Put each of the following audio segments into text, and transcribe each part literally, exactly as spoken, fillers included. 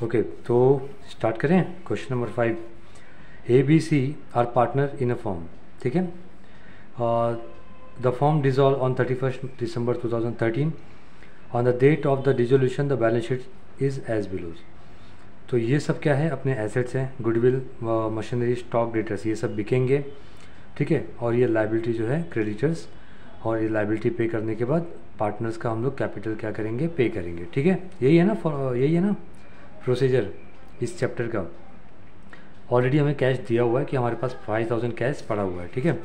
Okay, तो start करें। Question number five, A B C R partner in a form. ठीक है, the form dissolve on thirty first December two thousand thirteen. On the date of the dissolution the balance sheet is as belows. तो ये सब क्या है, अपने assets हैं, goodwill, machinery, stock, debtors, ये सब बिकेंगे। ठीक है, और ये लाइबिलिटी जो है क्रेडिटर्स, और ये लाइबिलिटी पे करने के बाद पार्टनर्स का हम लोग कैपिटल क्या करेंगे, पे करेंगे। ठीक है, यही है ना, यही है ना प्रोसीजर इस चैप्टर का। ऑलरेडी हमें कैश दिया हुआ है कि हमारे पास फाइव थाउजेंड कैश पड़ा हुआ है। ठीक है,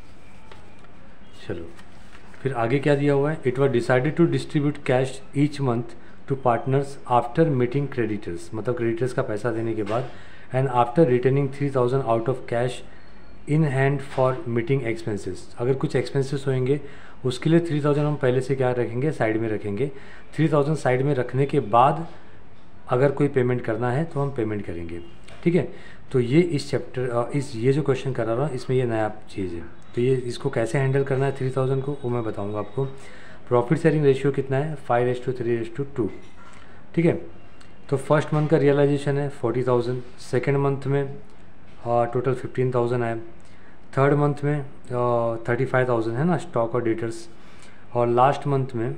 चलो फिर आगे क्या दिया हुआ है। It was decided to distribute cash each month to partners after meeting creditors, मतलब क्रेडिटर्स का पैसा देने के बाद, and after returning three thousand out of cash in hand for meeting expenses. अगर कुछ एक्सपेंसेस होंगे उसके लिए थ्री थाउजेंड हम पहले से क्या रखेंगे, साइड में रखेंगे। थ्री थाउजेंड साइड में रखने के बाद अगर कोई पेमेंट करना है तो हम पेमेंट करेंगे। ठीक है, तो ये इस चैप्टर इस ये जो क्वेश्चन करा रहा हूँ इसमें ये नया चीज़ है। तो ये इसको कैसे हैंडल करना है थ्री थाउजेंड को, वो मैं बताऊँगा आपको। प्रॉफिट शेयरिंग रेशियो कितना है, five is to three is to to. ठीक है, तो फर्स्ट मंथ का रियलाइजेशन है फोर्टी थाउजेंड, सेकेंड मंथ में टोटल फिफ्टीन थाउजेंड आए, थर्ड मंथ में थर्टी फाइव थाउजेंड है ना स्टॉक और डेटर्स, और लास्ट मंथ में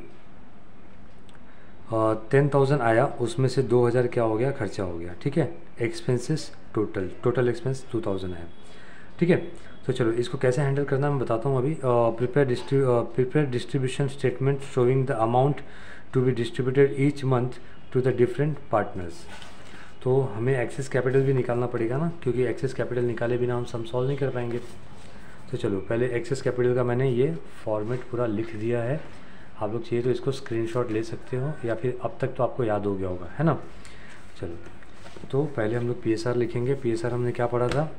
टेन थाउजेंड आया, उसमें से दो हज़ार क्या हो गया, खर्चा हो गया। ठीक है, expenses total total expense two thousand आया। ठीक है, तो चलो इसको कैसे हैंडल करना मैं बताता हूँ अभी। Prepare distri prepare distribution statement showing the amount to be distributed each month to the different partners. तो हमें एक्सेस कैपिटल भी निकालना पड़ेगा ना, क्योंकि एक्सेस कैपिटल निकाले बिना हम सम सॉल्व नहीं कर पाएंगे। तो चलो पहले एक्सेस कैपिटल का मैंने ये फॉर्मेट पूरा लिख दिया है। आप लोग चाहिए तो इसको स्क्रीनशॉट ले सकते हो, या फिर अब तक तो आपको याद हो गया होगा, है ना। चलो तो पहले हम लोग पी एस आर लिखेंगे। पी एस आर हमने क्या पढ़ा था,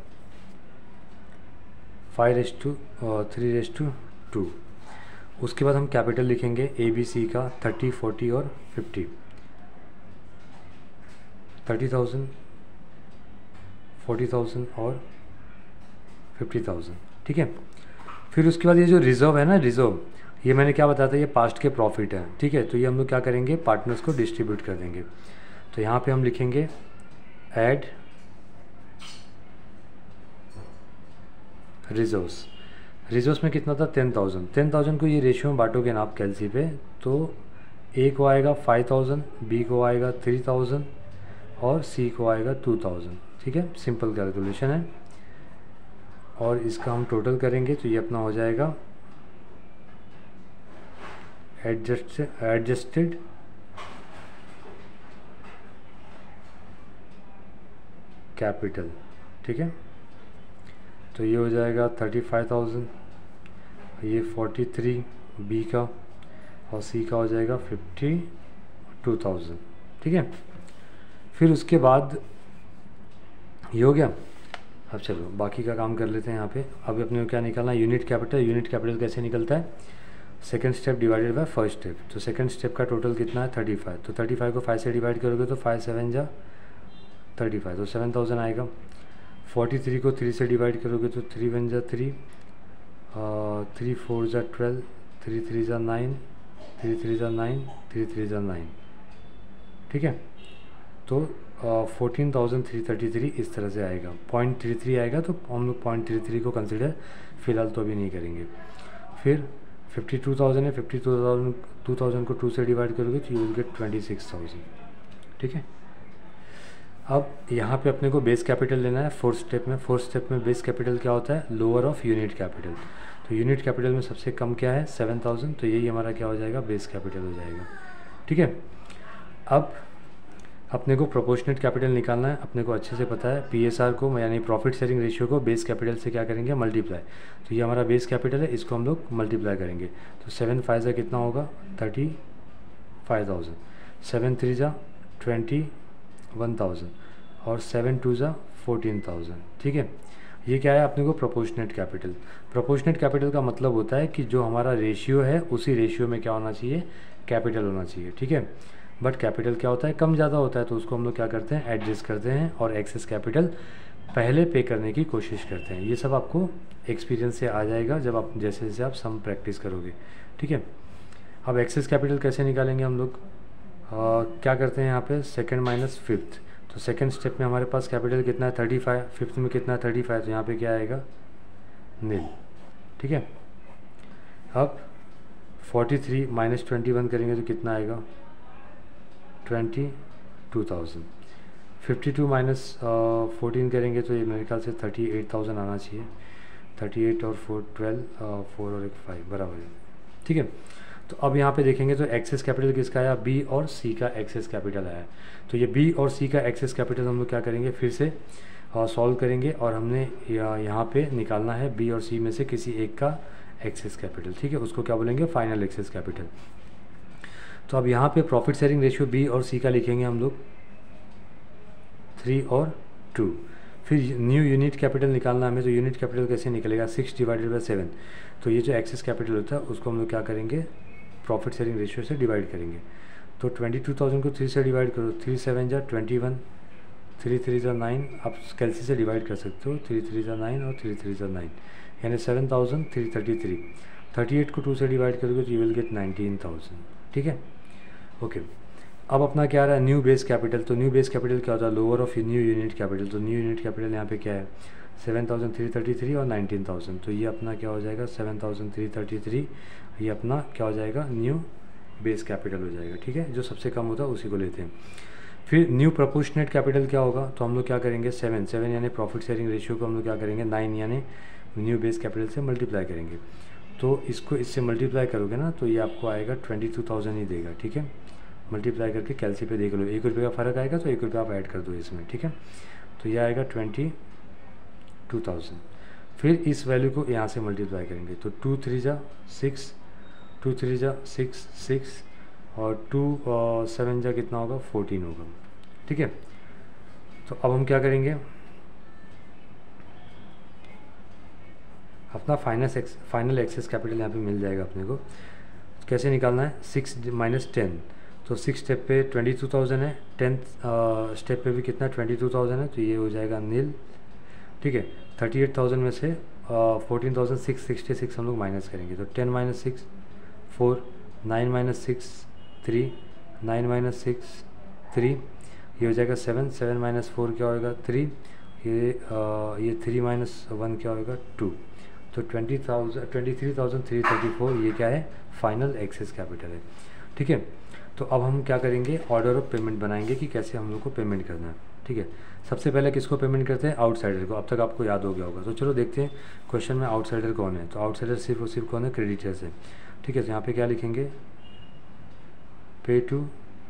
five is to three raise to two. उसके बाद हम कैपिटल लिखेंगे ए बी सी का, थर्टी फोर्टी और fifty, thirty thousand, forty thousand और फिफ्टी थाउजेंड। ठीक है, फिर उसके बाद ये जो रिजर्व है ना, रिजर्व ये मैंने क्या बताया था, ये पास्ट के प्रॉफिट है। ठीक है, तो ये हम लोग क्या करेंगे, पार्टनर्स को डिस्ट्रीब्यूट कर देंगे। तो यहाँ पे हम लिखेंगे ऐड रिजर्व्स। रिजर्व्स में कितना था, टेन थाउजेंड। टेन थाउजेंड को ये रेशियो में बांटोगे ना आप कैलसी पे, तो ए को आएगा फाइव थाउजेंड, बी को आएगा थ्री थाउजेंड और सी को आएगा टू थाउजेंड। ठीक है, सिंपल कैलकुलेशन है। और इसका हम टोटल करेंगे तो ये अपना हो जाएगा एडजस्ट एडजस्टेड कैपिटल। ठीक है, तो ये हो जाएगा थर्टी फाइव थाउजेंड, ये फोर्टी थ्री बी का, और सी का हो जाएगा फिफ्टी टू थाउजेंड। ठीक है, फिर उसके बाद ये हो गया। अब चलो बाकी का काम कर लेते हैं यहाँ पे। अभी अपने को क्या निकालना है, यूनिट कैपिटल। यूनिट कैपिटल कैसे निकलता है, second step divided by first step. तो सेकेंड स्टेप का टोटल कितना है, थर्टी फाइव। तो थर्टी फाइव को फाइव से डिवाइड करोगे तो फाइव सेवन जा थर्टी फाइव, तो सेवन थाउजेंड आएगा। फोर्टी थ्री को थ्री से डिवाइड करोगे तो थ्री वन जा थ्री, थ्री फोर जा ट्वेल्व, थ्री थ्री जा नाइन, थ्री थ्री जा नाइन, थ्री थ्री जा नाइन। ठीक है, तो fourteen thousand three thirty three इस तरह से आएगा। पॉइंट थ्री थ्री आएगा तो हम लोग पॉइंट थ्री थ्री को कंसिडर फिलहाल तो अभी नहीं करेंगे। फिर फिफ्टी टू थाउजेंड है, fifty two thousand two thousand को टू से डिवाइड करोगे तो you will get twenty six thousand. ठीक है, अब यहाँ पे अपने को बेस कैपिटल लेना है फोर्थ स्टेप में। फोर्थ स्टेप में बेस कैपिटल क्या होता है, लोअर ऑफ यूनिट कैपिटल। तो यूनिट कैपिटल में सबसे कम क्या है, सेवन थाउजेंड, तो यही हमारा क्या हो जाएगा, बेस कैपिटल हो जाएगा। ठीक है, अब अपने को प्रोपोर्शनेट कैपिटल निकालना है। अपने को अच्छे से पता है पीएसआर को, यानी प्रॉफिट शेयरिंग रेशियो को बेस कैपिटल से क्या करेंगे, मल्टीप्लाई। तो ये हमारा बेस कैपिटल है, इसको हम लोग मल्टीप्लाई करेंगे। तो सेवन फाइव जा कितना होगा, thirty five thousand, seven three जा ट्वेंटी वन थाउजेंड, और सेवन टू जा फोर्टीन थाउजेंड। ठीक है, ये क्या है अपने को, प्रोपोर्शनेट कैपिटल। प्रोपोर्शनेट कैपिटल का मतलब होता है कि जो हमारा रेशियो है उसी रेशियो में क्या होना चाहिए, कैपिटल होना चाहिए। ठीक है, बट कैपिटल क्या होता है, कम ज़्यादा होता है, तो उसको हम लोग क्या करते हैं, एडजस्ट करते हैं, और एक्सेस कैपिटल पहले पे करने की कोशिश करते हैं। ये सब आपको एक्सपीरियंस से आ जाएगा जब आप जैसे जैसे आप सम प्रैक्टिस करोगे। ठीक है, अब एक्सेस कैपिटल कैसे निकालेंगे हम लोग, क्या करते हैं यहाँ पे, सेकंड माइनस फिफ्थ। तो सेकंड स्टेप में हमारे पास कैपिटल कितना है थर्टी फाइव, फिफ्थ में कितना है थर्टी फाइव, तो यहाँ पे क्या आएगा नील। ठीक है, अब forty three minus twenty one करेंगे तो कितना आएगा twenty two thousand. Fifty two minus fourteen करेंगे तो ये मेरे ख्याल से थर्टी एट थाउजेंड आना चाहिए। थर्टी एट और फोर ट्वेल्व, फोर और एक फाइव बराबर है। ठीक है, तो अब यहाँ पे देखेंगे तो एक्सेस कैपिटल किसका आया, बी और सी का एक्सेस कैपिटल आया। तो ये बी और सी का एक्सेस कैपिटल हम लोग क्या करेंगे फिर से सॉल्व uh, करेंगे और हमने यहाँ पे निकालना है बी और सी में से किसी एक का एक्सेस कैपिटल। ठीक है, उसको क्या बोलेंगे फाइनल एक्सेस कैपिटल। तो अब यहाँ पे प्रॉफिट शेयरिंग रेशियो बी और सी का लिखेंगे हम लोग थ्री और टू। फिर न्यू यूनिट कैपिटल निकालना हमें, तो यूनिट कैपिटल कैसे निकलेगा, सिक्स डिवाइडेड बाई सेवन। तो ये जो एक्सेस कैपिटल होता है उसको हम लोग क्या करेंगे प्रॉफिट शेयरिंग रेशियो से डिवाइड करेंगे। तो ट्वेंटी टू थाउजेंड को थ्री से डिवाइड करो, थ्री सेवन जा ट्वेंटी वन, थ्री थ्री जा नाइन, आप कैलसी से डिवाइड कर सकते हो, थ्री थ्री जा नाइन और थ्री थ्री जा नाइन, यानी seven thousand three thirty three. Thirty eight को टू से डिवाइड करोगे तो you will get nineteen thousand. ठीक है, ओके। अब अपना क्या आ रहा है न्यू बेस कैपिटल। तो न्यू बेस कैपिटल क्या होता है, lower of new unit capital. तो न्यू यूनिट कैपिटल यहाँ पे क्या है seven thousand three thirty three और नाइनटीन थाउजेंड। तो ये अपना क्या हो जाएगा seven thousand three thirty three, ये अपना क्या हो जाएगा न्यू बेस कैपिटल हो जाएगा। ठीक है, जो सबसे कम होता है उसी को लेते हैं। फिर न्यू प्रोपोर्शनेट कैपिटल क्या होगा, तो हम लोग क्या करेंगे सेवन, सेवन यानी प्रॉफिट शेयरिंग रेशियो को हम लोग क्या करेंगे नाइन यानी न्यू बेस कैपिटल से मल्टीप्लाई करेंगे। तो इसको इससे मल्टीप्लाई करोगे ना तो ये आपको आएगा ट्वेंटी टू थाउजेंड ही देगा। ठीक है, मल्टीप्लाई करके कैलसी पे देख लो, एक रुपये का फ़र्क आएगा तो एक रुपये आप ऐड कर दो इसमें। ठीक है, तो ये आएगा ट्वेंटी टू थाउजेंड। फिर इस वैल्यू को यहाँ से मल्टीप्लाई करेंगे तो टू थ्री जा सिक्स, टू थ्री जा सिक्स सिक्स और टू सेवन जा कितना होगा फोर्टीन होगा। ठीक है, तो अब हम क्या करेंगे अपना final ex final excess capital यहाँ पे मिल जाएगा अपने को। कैसे निकालना है, सिक्स माइनस टेन, तो सिक्स स्टेप पे ट्वेंटी टू थाउजेंड है, टेंथ स्टेप पे भी कितना ट्वेंटी टू थाउजेंड है, तो ये हो जाएगा नील। ठीक है, थर्टी एट थाउजेंड में से fourteen thousand six sixty six हम लोग माइनस करेंगे तो ten minus six four, nine minus six three, nine minus six three, ये हो जाएगा सेवन, सेवन माइनस फोर क्या होगा थ्री, ये आ, ये थ्री माइनस वन क्या होगा टू। तो twenty thousand twenty three thousand three thirty four ये क्या है फाइनल एक्सेस कैपिटल है। ठीक है, तो अब हम क्या करेंगे ऑर्डर ऑफ पेमेंट बनाएंगे कि कैसे हम लोग को पेमेंट करना है। ठीक है, सबसे पहले किसको पेमेंट करते हैं आउटसाइडर को, अब तक आपको याद हो गया होगा। तो चलो देखते हैं क्वेश्चन में आउटसाइडर कौन है। तो आउटसाइडर सिर्फ और सिर्फ कौन है क्रेडिटर्स है। ठीक है, तो यहाँ पे क्या लिखेंगे पे टू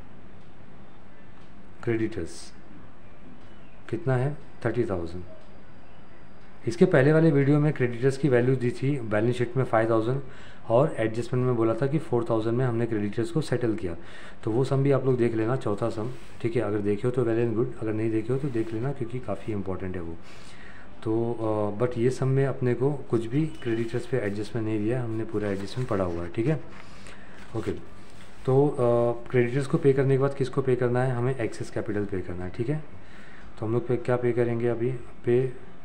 क्रेडिटर्स कितना है थर्टी थाउजेंड। इसके पहले वाले वीडियो में क्रेडिटर्स की वैल्यू दी थी बैलेंस शीट में फाइव थाउजेंड और एडजस्टमेंट में बोला था कि फोर थाउजेंड में हमने क्रेडिटर्स को सेटल किया। तो वो सम भी आप लोग देख लेना, चौथा सम। ठीक है, अगर देखे हो तो वेल एंड गुड, अगर नहीं देखे हो तो देख लेना क्योंकि काफ़ी इंपॉर्टेंट है वो। तो बट ये सम में अपने को कुछ भी क्रेडिटर्स पे एडजस्टमेंट नहीं दिया, हमने पूरा एडजस्टमेंट पढ़ा हुआ है। ठीक है, ओके। तो क्रेडिटर्स को पे करने के बाद किसको पे करना है, हमें एक्सेस कैपिटल पे करना है। ठीक है, तो हम लोग पे क्या पे करेंगे अभी, pay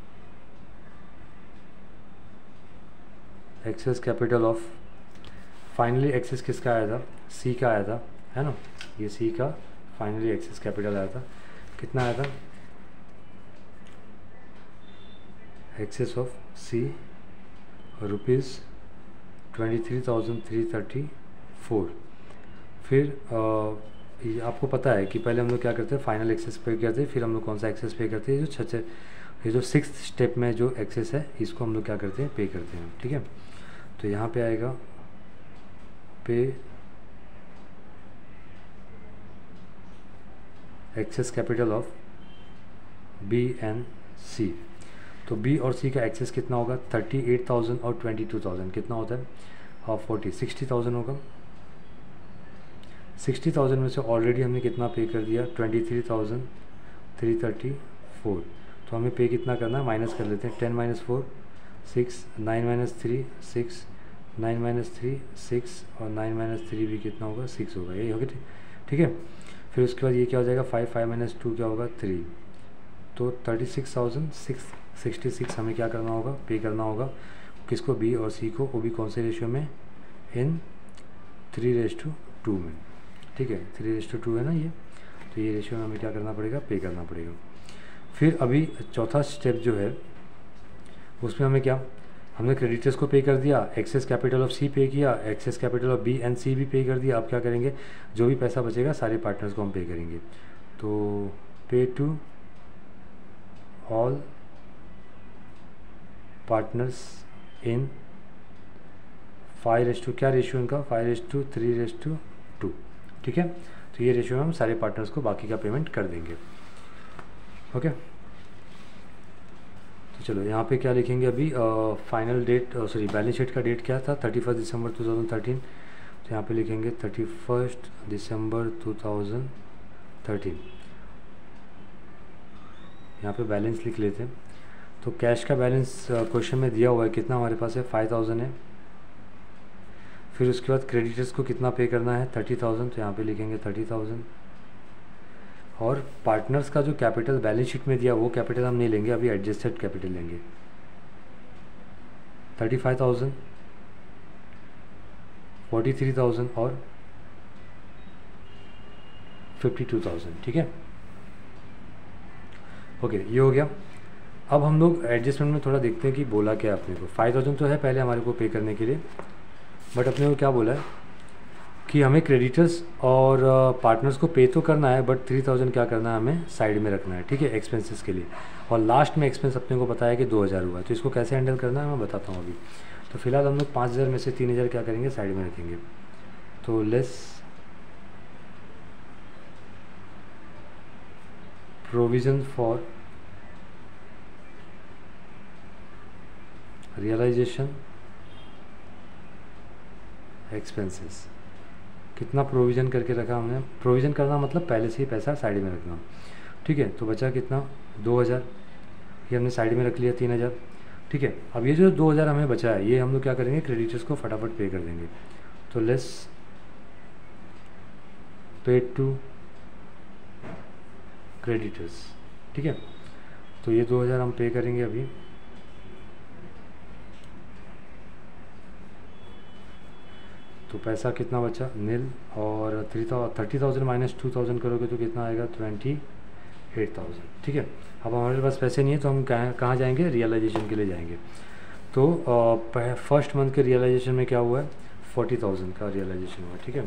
excess capital of, finally excess किसका आया था सी का आया था, है ना, ये सी का फाइनली एक्सेस कैपिटल आया था। कितना आया था excess of C rupees twenty three thousand three thirty four. फिर आ, ये आपको पता है कि पहले हम लोग क्या करते हैं फाइनल एक्सेस पे करते हैं, फिर हम लोग कौन सा एक्सेस पे करते हैं, जो छः ये जो सिक्स स्टेप में जो एक्सेस है इसको हम लोग क्या करते हैं पे करते हैं। ठीक है, तो यहाँ पे आएगा pay excess capital of B and C. तो बी और सी का एक्सेस कितना होगा थर्टी एट थाउजेंड और ट्वेंटी टू थाउजेंड कितना होता है और फोर्टी सिक्सटी थाउजेंड होगा। सिक्सटी थाउजेंड में से ऑलरेडी हमने कितना पे कर दिया twenty three thousand three thirty four. तो हमें पे कितना करना है माइनस कर लेते हैं, ten minus four six, nine minus three six, nine minus three six और नाइन माइनस थ्री भी कितना होगा सिक्स होगा, यही होगा। ठीक है, फिर उसके बाद ये क्या हो जाएगा फाइव, फाइव माइनस टू क्या होगा थ्री। तो thirty six thousand six sixty six हमें क्या करना होगा पे करना होगा किसको बी और सी को, वो भी कौन से रेशियो में इन थ्री रेस टू टू में। ठीक है, थ्री रेस टू टू है ना ये, तो ये रेशियो में हमें क्या करना पड़ेगा, पे करना पड़ेगा। फिर अभी चौथा स्टेप जो है उसमें हमें क्या, हमने क्रेडिटर्स को पे कर दिया, access capital of C pay किया, excess capital of B and C भी पे कर दिया। अब क्या करेंगे, जो भी पैसा बचेगा सारे पार्टनर्स को हम पे करेंगे। तो pay to all partners in five is to, क्या रेशियो इनका, five is to three raise to to, ठीक है। तो ये रेशियो में हम सारे पार्टनर्स को बाकी का पेमेंट कर देंगे। ओके, तो चलो यहाँ पे क्या लिखेंगे अभी, final date, sorry balance sheet का डेट क्या था, thirty first December two thousand thirteen. तो यहाँ पे लिखेंगे thirty first December two thousand thirteen. यहाँ पे बैलेंस लिख लेते हैं। तो कैश का बैलेंस क्वेश्चन में दिया हुआ है, कितना हमारे पास है, फाइव थाउजेंड है। फिर उसके बाद क्रेडिटर्स को कितना पे करना है, थर्टी थाउजेंड। तो यहाँ पे लिखेंगे थर्टी थाउजेंड। और पार्टनर्स का जो कैपिटल बैलेंस शीट में दिया वो कैपिटल हम नहीं लेंगे, अभी एडजस्टेड कैपिटल लेंगे, thirty five thousand, forty three thousand और फिफ्टी टू थाउजेंड, ठीक है। ओके, ये हो गया। अब हम लोग एडजस्टमेंट में थोड़ा देखते हैं कि बोला क्या अपने को। फाइव थाउजेंड तो है पहले हमारे को पे करने के लिए, बट अपने को क्या बोला है कि हमें क्रेडिटर्स और पार्टनर्स को पे तो करना है, बट थ्री थाउजेंड क्या करना है, हमें साइड में रखना है, ठीक है, एक्सपेंसेस के लिए। और लास्ट में एक्सपेंस अपने को बताया कि दो हज़ार हुआ है, तो इसको कैसे हैंडल करना है मैं बताता हूँ अभी। तो फिलहाल हम लोग पाँच हज़ार में से तीन हज़ार क्या करेंगे, साइड में रखेंगे। तो less provision for realisation expenses, कितना प्रोविज़न करके रखा हमने, प्रोविज़न करना मतलब पहले से ही पैसा साइड में रखना, ठीक है। तो बचा कितना, दो हज़ार, ये हमने साइड में रख लिया, तीन हज़ार, ठीक है। अब ये जो दो हज़ार हमें बचा है ये हम लोग क्या करेंगे, क्रेडिटर्स को फटाफट पे कर देंगे। तो लेस पेड टू क्रेडिटर्स, ठीक है। तो ये दो हज़ार हम पे करेंगे अभी। तो पैसा कितना बचा, नील, और three thou thirty thousand minus two thousand करोगे तो कितना आएगा, ट्वेंटी एट थाउजेंड, ठीक है। अब हमारे पास पैसे नहीं है तो हम कहाँ कहाँ जाएंगे, रियलाइजेशन के लिए जाएंगे। तो फर्स्ट मंथ के रियलाइजेशन में क्या हुआ है, फोर्टी थाउजेंड का रियलाइजेशन हुआ, ठीक है।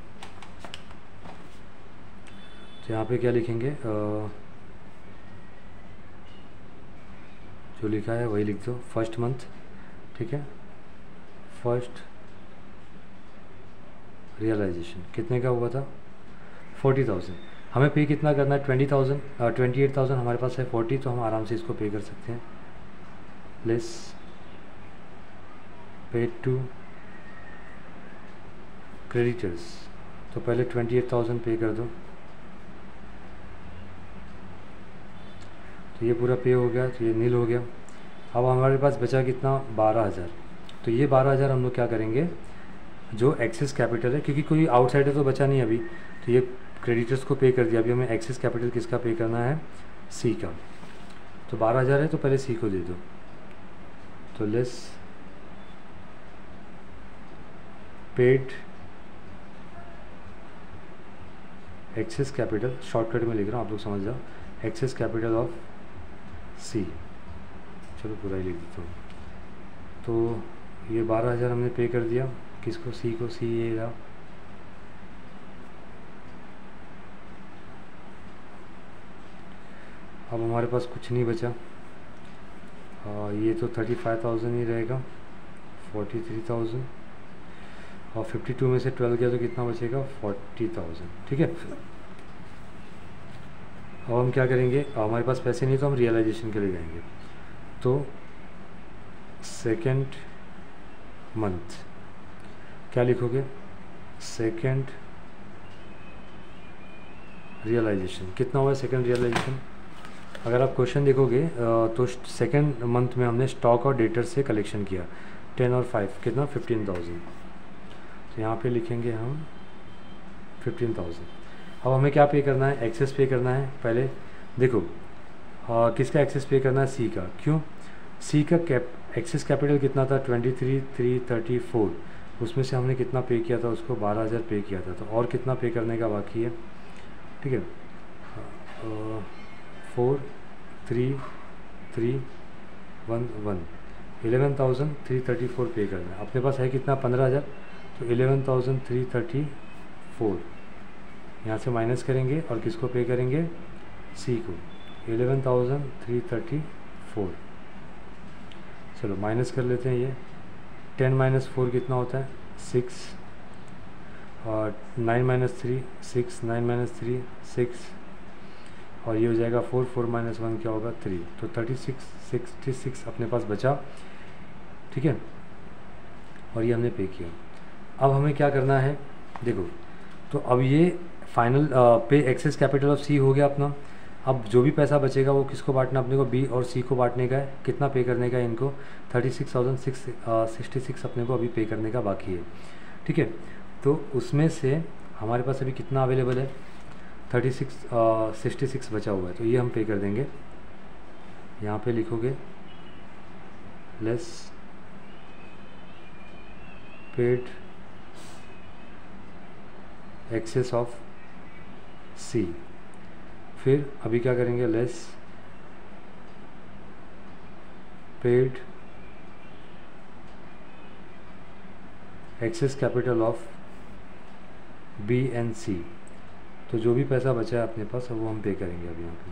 तो यहाँ पे क्या लिखेंगे, आ, जो लिखा है वही लिख दो, फर्स्ट मंथ, ठीक है। फर्स्ट रियलाइजेशन कितने का हुआ था, फोर्टी थाउजेंड। हमें पे कितना करना है, twenty thousand, twenty eight thousand हमारे पास है फोर्टी, तो हम आराम से इसको पे कर सकते हैं। लेस पेड टू क्रेडिटर्स, तो पहले ट्वेंटी एट थाउजेंड पे कर दो। तो ये पूरा पे हो गया, तो ये नील हो गया। अब हमारे पास बचा कितना, बारह हज़ार। तो ये बारह हज़ार हम लोग क्या करेंगे, जो एक्सेस कैपिटल है, क्योंकि कोई आउटसाइडर तो बचा नहीं अभी, तो ये क्रेडिटर्स को पे कर दिया। अभी हमें एक्सेस कैपिटल किसका पे करना है, सी का। तो बारह हज़ार है तो पहले सी को दे दो। तो less paid excess capital, shortcut में लिख रहा हूँ आप लोग समझ जाओ, एक्सेस कैपिटल ऑफ सी, चलो पूरा ही लिख देता हूँ। तो ये बारह हज़ार हमने पे कर दिया, किसको, सी को, सी ये रहा। अब हमारे पास कुछ नहीं बचा, आ, ये तो थर्टी फाइव थाउजेंड ही रहेगा, फोर्टी थ्री थाउजेंड और फिफ्टी टू में से ट्वेल्व गया तो कितना बचेगा, फोर्टी थाउजेंड, ठीक है। अब हम क्या करेंगे, हमारे पास पैसे नहीं तो हम रियलाइजेशन के लिए जाएंगे। तो सेकेंड मंथ क्या लिखोगे, सेकेंड रियलाइजेशन कितना हुआ है, सेकेंड रियलाइजेशन। अगर आप क्वेश्चन देखोगे तो सेकेंड मंथ में हमने स्टॉक और डेटर से कलेक्शन किया, टेन और फाइव कितना, फिफ्टीन थाउजेंड। तो यहाँ पे लिखेंगे हम फिफ्टीन थाउजेंड। अब हमें क्या पे करना है, एक्सेस पे करना है। पहले देखो आ, किसका एक्सेस पे करना है, सी का। क्यों, सी का कैप एक्सेस कैपिटल कितना था, twenty three three thirty four, उसमें से हमने कितना पे किया था, उसको बारह हज़ार पे किया था। तो और कितना पे करने का बाकी है, ठीक है। Four three three one one eleven thousand three thirty four pay करना है। अपने पास है कितना, पंद्रह हज़ार, तो eleven thousand three thirty four यहाँ से माइनस करेंगे और किसको पे करेंगे, सी को, eleven thousand three thirty four. चलो माइनस कर लेते हैं। ये टेन माइनस फोर कितना होता है, सिक्स, और nine minus three six, nine minus three six, और ये हो जाएगा फोर, फोर माइनस वन क्या होगा, थ्री। तो थर्टी सिक्स सिक्सटी सिक्स अपने पास बचा, ठीक है, और ये हमने पे किया। अब हमें क्या करना है, देखो, तो अब ये फाइनल पे एक्सेस कैपिटल ऑफ सी हो गया अपना। अब जो भी पैसा बचेगा वो किसको बांटना, अपने को बी और सी को बांटने का है। कितना पे करने का है इनको, thirty six thousand six sixty six अपने को अभी पे करने का बाकी है, ठीक है। तो उसमें से हमारे पास अभी कितना अवेलेबल है, थर्टी सिक्स सिक्सटी सिक्स बचा हुआ है, तो ये हम पे कर देंगे। यहाँ पे लिखोगे less paid excess of C, फिर अभी क्या करेंगे, less paid excess capital of B and C. तो जो भी पैसा बचा है अपने पास वो हम पे करेंगे अभी यहाँ पे,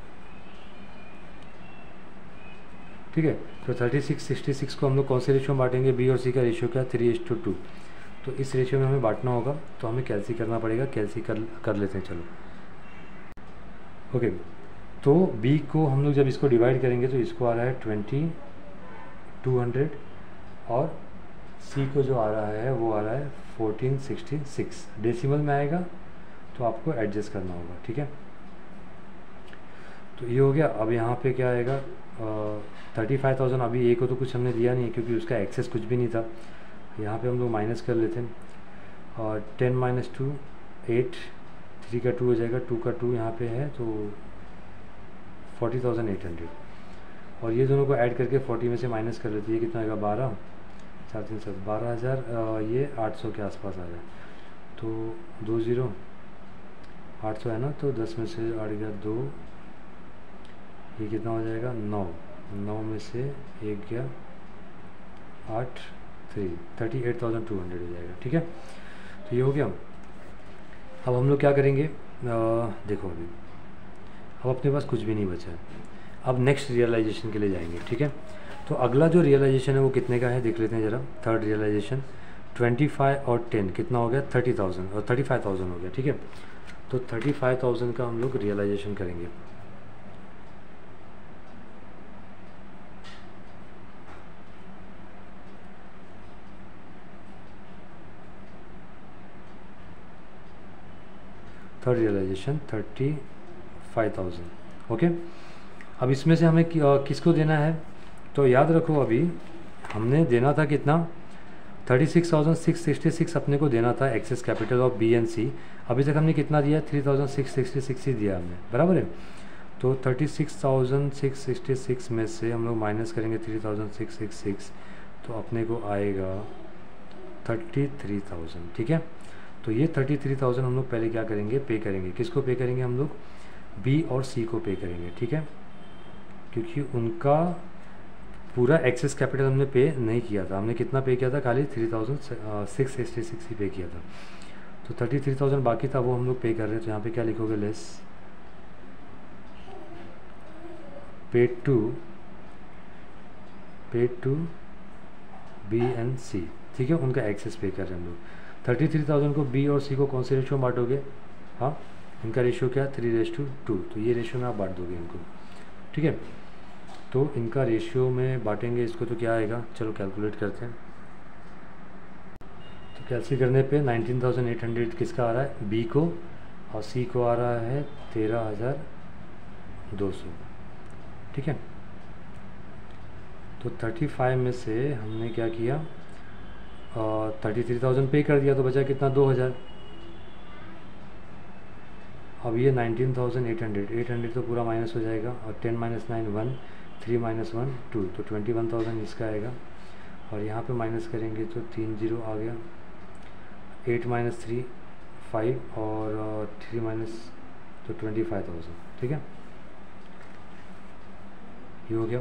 ठीक है। तो थर्टी सिक्स सिक्सटी सिक्स को हम लोग कौन से रेशियो में बांटेंगे, बी और सी का रेशियो क्या, थ्री इज टू टू। तो इस रेशियो में हमें बांटना होगा, तो हमें कैलसी करना पड़ेगा। कैलसी कर कर लेते हैं, चलो ओके। तो बी को हम लोग जब इसको डिवाइड करेंगे तो इसको आ रहा है ट्वेंटी टू हंड्रेड, और सी को जो आ रहा है वो आ रहा है फोर्टीन सिक्सटी सिक्स। डेसिमल में आएगा तो आपको एडजस्ट करना होगा, ठीक है। तो ये हो गया। अब यहाँ पे क्या आएगा, थर्टी फाइव थाउजेंड। अभी ए को तो कुछ हमने दिया नहीं है क्योंकि उसका एक्सेस कुछ भी नहीं था। यहाँ पे हम लोग माइनस कर लेते हैं, और ten minus two eight, three का टू हो जाएगा, टू का टू यहाँ पे है, तो फोर्टी थाउजेंड एट हंड्रेड। और ये दोनों को ऐड करके फोर्टी में से माइनस कर लेते हैं, ये कितना आएगा, बारह, चार तीन सात, बारह हज़ार, ये आठ सौ के आसपास आ जाए। तो दो ज़ीरो आठ सौ है ना, तो दस में से आठ गया दो, ये कितना हो जाएगा, नौ, नौ में से एक गया आठ, three, thirty eight thousand two hundred हो जाएगा, ठीक है। तो ये हो गया। अब हम लोग क्या करेंगे, आ, देखो अभी अब अपने पास कुछ भी नहीं बचा है। अब नेक्स्ट रियलाइजेशन के लिए जाएंगे, ठीक है। तो अगला जो रियलाइजेशन है वो कितने का है देख लेते हैं ज़रा। थर्ड रियलाइजेशन ट्वेंटी फाइव और टेन कितना हो गया, थर्टी थाउजेंड और थर्टी फाइव थाउजेंड हो गया, ठीक है। तो थर्टी फाइव थाउजेंड का हम लोग रियलाइजेशन करेंगे। Third realisation thirty five thousand, okay. अब इसमें से हमें कि, किसको देना है, तो याद रखो अभी हमने देना था कितना, thirty six thousand six sixty six अपने को देना था excess capital of B and C. अभी तक हमने कितना दिया, three thousand six sixty six ही दिया हमने, बराबर है। तो thirty six thousand six sixty six में से हम लोग माइनस करेंगे three thousand six six six, तो अपने को आएगा थर्टी थ्री थाउजेंड, ठीक है। तो ये थर्टी थ्री थाउजेंड हम लोग पहले क्या करेंगे, पे करेंगे। किसको पे करेंगे, हम लोग बी और सी को पे करेंगे, ठीक है, क्योंकि उनका पूरा एक्सेस कैपिटल हमने पे नहीं किया था। हमने कितना पे किया था, खाली three thousand six sixty six ही पे किया था। तो थर्टी थ्री थाउजेंड बाकी था वो हम लोग पे कर रहे हैं। तो यहाँ पे क्या लिखोगे, less paid to paid to B and C, ठीक है, उनका एक्सेस पे कर रहे हैं हम लोग। थर्टी थ्री थाउजेंड को बी और सी को कौन से रेशियो में बांटोगे, हाँ, इनका रेशियो क्या है, थ्री रेश टू टू, तो ये रेशियो में आप बांट दोगे इनको, ठीक है। तो इनका रेशियो में बांटेंगे इसको, तो क्या आएगा, चलो कैलकुलेट करते हैं। तो कैलसी करने पे नाइनटीन थाउजेंड एट हंड्रेड किसका आ रहा है, बी को, और सी को आ रहा है तेरह हज़ार दो सौ, ठीक है। तो थर्टी फाइव में से हमने क्या किया, और थर्टी थ्री थाउजेंड पे कर दिया, तो बचा कितना, दो हज़ार। अब ये nineteen thousand eight hundred, eight hundred तो पूरा माइनस हो जाएगा, और ten minus nine one, three minus one two, तो ट्वेंटी वन थाउजेंड इसका आएगा। और यहाँ पे माइनस करेंगे तो तीन जीरो आ गया, एट माइनस थ्री फाइव, और थ्री माइनस तो ट्वेंटी फाइव थाउजेंड, ठीक है। ये हो गया।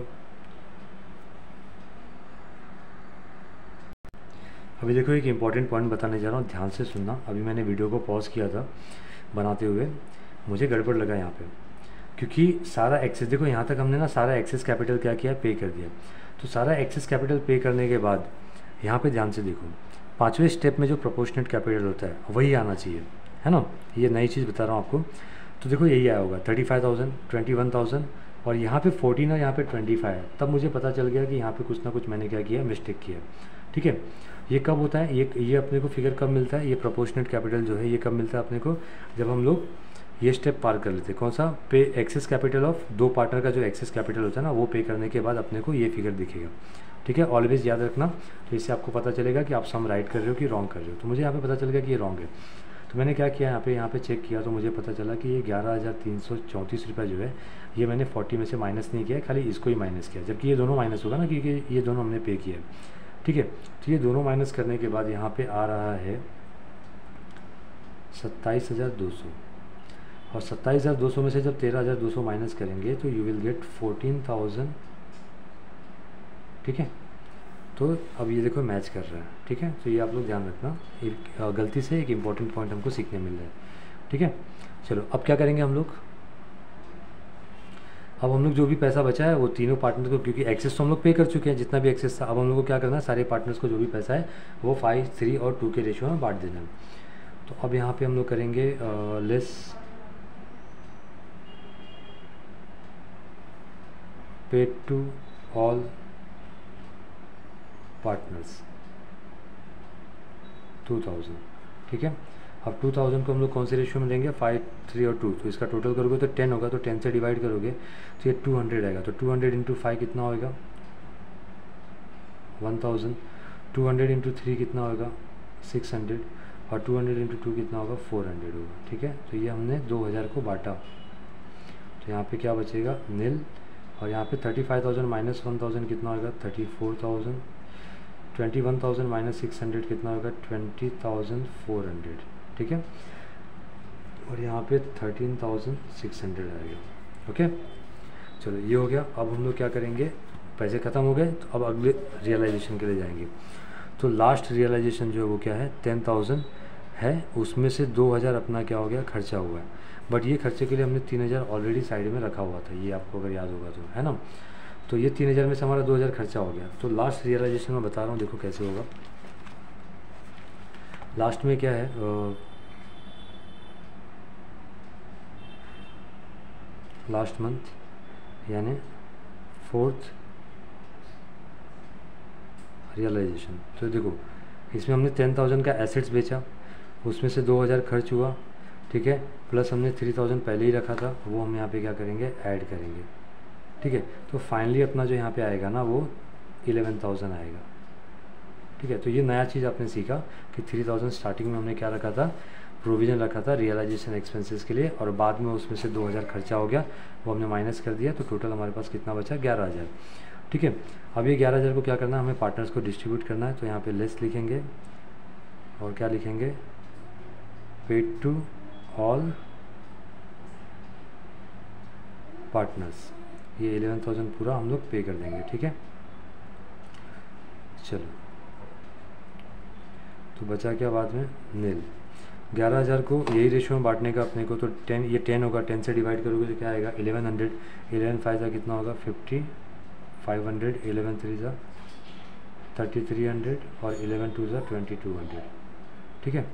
अभी देखो एक इम्पॉर्टेंट पॉइंट बताने जा रहा हूँ, ध्यान से सुनना। अभी मैंने वीडियो को पॉज किया था बनाते हुए, मुझे गड़बड़ लगा यहाँ पे, क्योंकि सारा एक्सेस, देखो यहाँ तक हमने ना सारा एक्सेस कैपिटल क्या किया, पे कर दिया। तो सारा एक्सेस कैपिटल पे करने के बाद यहाँ पे ध्यान से देखो, पाँचवें स्टेप में जो प्रोपोर्शनेट कैपिटल होता है वही आना चाहिए, है ना। ये नई चीज़ बता रहा हूँ आपको। तो देखो यही आया होगा thirty five thousand, twenty one thousand और यहाँ पे फोर्टीन और यहाँ पे ट्वेंटी फाइव है। तब मुझे पता चल गया कि यहाँ पे कुछ ना कुछ मैंने क्या किया, मिस्टेक किया। ठीक है, ये कब होता है, ये ये अपने को फिगर कब मिलता है, ये प्रोपोर्शनेट कैपिटल जो है ये कब मिलता है अपने को, जब हम लोग ये स्टेप पार कर लेते हैं। कौन सा, पे एक्सेस कैपिटल ऑफ दो पार्टनर का जो एक्सेस कैपिटल होता है ना, वो पे करने के बाद अपने को ये फिगर दिखेगा। ठीक है, ऑलवेज याद रखना। तो इससे आपको पता चलेगा कि आप सम राइट कर रहे हो कि रॉन्ग कर रहे हो। तो मुझे यहाँ पे पता चल गया कि ये रॉन्ग है। तो मैंने क्या किया, यहाँ पे यहाँ पे चेक किया तो मुझे पता चला कि ये ग्यारह हज़ार तीन सौ चौंतीस रुपये जो है ये मैंने फोर्टी में से माइनस नहीं किया, खाली इसको ही माइनस किया, जबकि ये दोनों माइनस होगा ना, क्योंकि ये दोनों हमने पे किया है। ठीक है, तो ये दोनों माइनस करने के बाद यहाँ पे आ रहा है सत्ताईस हज़ार दो सौ, और सत्ताईस हज़ार दो सौ में से जब तेरह हज़ार दो सौ माइनस करेंगे तो you will get fourteen thousand. ठीक है, तो अब ये देखो मैच कर रहा है। ठीक है, तो ये आप लोग ध्यान रखना, एक गलती से एक इम्पॉर्टेंट पॉइंट हमको सीखने मिल रहा है। ठीक है, चलो अब क्या करेंगे हम लोग, अब हम लोग जो भी पैसा बचा है वो तीनों पार्टनर्स को, क्योंकि एक्सेस तो हम लोग पे कर चुके हैं जितना भी एक्सेस था, अब हम लोग को क्या करना है, सारे पार्टनर्स को जो भी पैसा है वो फाइव थ्री और टू के रेशियो में बांट देना है। तो अब यहाँ पे हम लोग करेंगे less paid to all partners two thousand. ठीक है, अब टू थाउजेंड को हम लोग कौन से रेशियो में लेंगे, फाइव थ्री और टू, तो इसका टोटल करोगे तो टेन होगा, तो टेन से डिवाइड करोगे तो ये टू हंड्रेड आएगा। तो टू हंड्रेड इंटू फाइव कितना होएगा, one thousand. Two hundred into three कितना होगा, सिक्स हंड्रेड, और टू हंड्रेड इंटू टू कितना होगा, फोर हंड्रेड होगा। ठीक है, तो ये हमने दो हज़ार को बांटा, तो यहाँ पे क्या बचेगा, नील। और यहाँ पे thirty five thousand minus one thousand कितना होगा, thirty four thousand. Twenty one thousand minus six hundred कितना होगा, ट्वेंटी थाउजेंड फोर हंड्रेड। ठीक है, और यहाँ पे थर्टीन थाउजेंड सिक्स हंड्रेड आएगा। ओके, चलो ये हो गया। अब हम लोग क्या करेंगे, पैसे ख़त्म हो गए, तो अब अगले रियलाइजेशन के लिए जाएंगे। तो लास्ट रियलाइजेशन जो है वो क्या है, टेन थाउजेंड है, उसमें से दो हज़ार अपना क्या हो गया, खर्चा हुआ है। बट ये खर्चे के लिए हमने तीन हज़ार ऑलरेडी साइड में रखा हुआ था, ये आपको अगर याद होगा तो, है ना। तो ये तीन हज़ार में से हमारा दो हज़ार खर्चा हो गया। तो लास्ट रियलाइजेशन में बता रहा हूँ, देखो कैसे होगा। लास्ट में क्या है, लास्ट मंथ यानी फोर्थ रियलाइजेशन। तो देखो इसमें हमने टेन थाउजेंड का एसेट्स बेचा, उसमें से दो हज़ार खर्च हुआ। ठीक है, प्लस हमने थ्री थाउजेंड पहले ही रखा था, वो हम यहाँ पे क्या करेंगे, ऐड करेंगे। ठीक है, तो फाइनली अपना जो यहाँ पे आएगा ना वो इलेवन थाउजेंड आएगा। ठीक है, तो ये नया चीज़ आपने सीखा कि थ्री थाउजेंड स्टार्टिंग में हमने क्या रखा था, प्रोविज़न रखा था रियलाइजेशन एक्सपेंसेस के लिए, और बाद में उसमें से दो हज़ार खर्चा हो गया, वो हमने माइनस कर दिया, तो टोटल हमारे पास कितना बचा, ग्यारह हज़ार। ठीक है, अब ये ग्यारह हज़ार को क्या करना है, हमें पार्टनर्स को डिस्ट्रीब्यूट करना है। तो यहाँ पे लेस लिखेंगे और क्या लिखेंगे, पेड टू ऑल पार्टनर्स, ये इलेवन थाउजेंड पूरा हम लोग पे कर देंगे। ठीक है, चलो तो बचा क्या बाद में, नील। ग्यारह हज़ार को यही रेशियो में बांटने का अपने को, तो टेन, ये टेन होगा, टेन से डिवाइड करोगे तो क्या आएगा, इलेवन हंड्रेड। इलेवन फाइव ज़ा कितना होगा, fifty, five hundred, eleven three ज़ा थर्टी थ्री हंड्रेड, और इलेवन टू ज़ा ट्वेंटी टू हंड्रेड। ठीक है,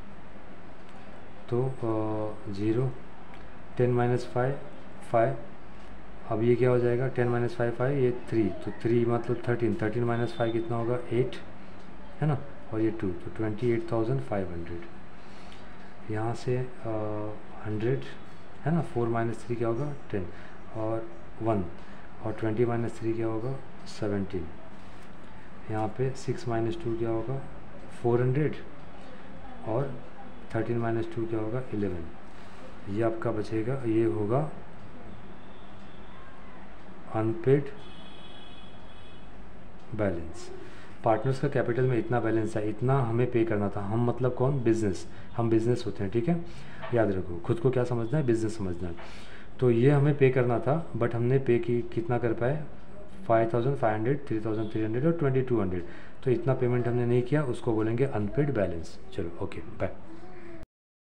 तो zero, ten minus five, five. अब ये क्या हो जाएगा, टेन माइनस फाइव फाइव, ये थ्री, तो थ्री मतलब थर्टीन, थर्टीन माइनस फाइव कितना होगा, एट, है ना, और ये टू, तो twenty eight thousand five hundred. यहाँ से हंड्रेड है ना, फोर माइनस थ्री क्या होगा, टेन, और वन, और ट्वेंटी माइनस थ्री क्या होगा, सेवनटीन। यहाँ पे सिक्स माइनस टू क्या होगा, फोर हंड्रेड, और थर्टीन माइनस टू क्या होगा, इलेवन। ये आपका बचेगा, ये होगा अनपेड बैलेंस। पार्टनर्स का कैपिटल में इतना बैलेंस है, इतना हमें पे करना था। हम मतलब कौन, बिजनेस, हम बिजनेस होते हैं। ठीक है, याद रखो, खुद को क्या समझना है, बिजनेस समझना है। तो ये हमें पे करना था, बट हमने पे की कितना कर पाए, five thousand five hundred, three thousand three hundred और ट्वेंटी टू हंड्रेड। तो इतना पेमेंट हमने नहीं किया, उसको बोलेंगे अनपेड बैलेंस। चलो ओके बाय।